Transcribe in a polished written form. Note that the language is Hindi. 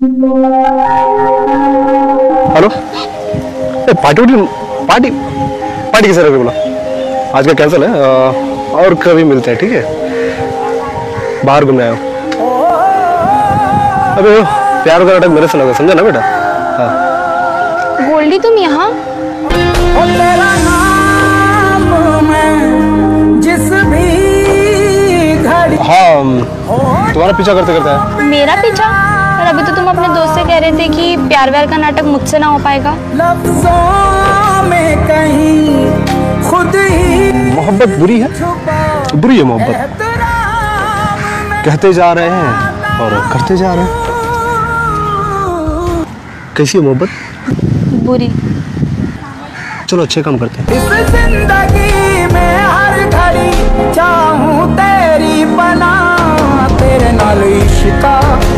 हेलो, पार्टी पार्टी पार्टी किसे रखे बोला? आज का कैंसिल है, और कभी मिलते हैं, ठीक है? बाहर घूमने आया हूँ। अबे प्यार का नाटक मेरे से लगा, समझा ना बेटा? हाँ। गोल्डी तुम यहाँ? हाँ, तुम्हारा पीछा करते करते है। मेरा पीछा? और अभी तो तुम अपने दोस्त से कह रहे थे कि प्यार व्यार का नाटक मुझसे ना हो पाएगा। मोहब्बत बुरी है, बुरी है मोहब्बत। कहते जा रहे हैं और करते जा रहे हैं। कैसी है मोहब्बत? बुरी। चलो अच्छे काम करते हैं। इस जिंदगी में हर घड़ी चाहूं तेरी बना, तेरे नाल इश्क